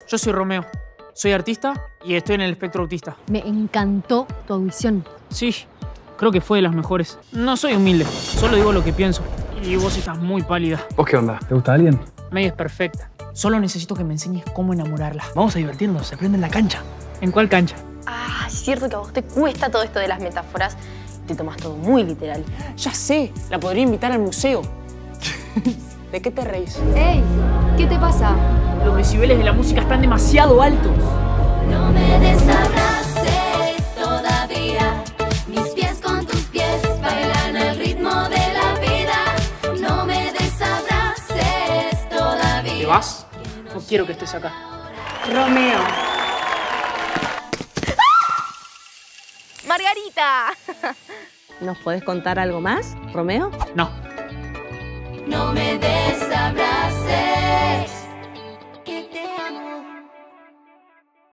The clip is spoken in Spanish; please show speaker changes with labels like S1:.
S1: Yo soy Romeo. Soy artista y estoy en el espectro autista.
S2: Me encantó tu audición.
S1: Sí, creo que fue de las mejores. No soy humilde, solo digo lo que pienso. Y vos estás muy pálida.
S3: ¿Vos qué onda? ¿Te gusta alguien?
S1: Medio es perfecta. Solo necesito que me enseñes cómo enamorarla.
S3: Vamos a divertirnos, se aprende en la cancha.
S1: ¿En cuál cancha?
S4: Ah, es cierto que a vos te cuesta todo esto de las metáforas. Te tomas todo muy literal.
S1: Ya sé, la podría invitar al museo. ¿De qué te reís?
S2: ¡Ey! ¿Qué te pasa?
S1: Los decibeles de la música están demasiado altos.
S5: No me desabraces todavía. Mis pies con tus pies bailan al ritmo de la vida. No me desabraces todavía.
S1: ¿Te vas? No quiero que estés acá.
S4: Romeo. ¡Margarita!
S6: ¿Nos podés contar algo más, Romeo?
S1: No.
S5: No me desabraces.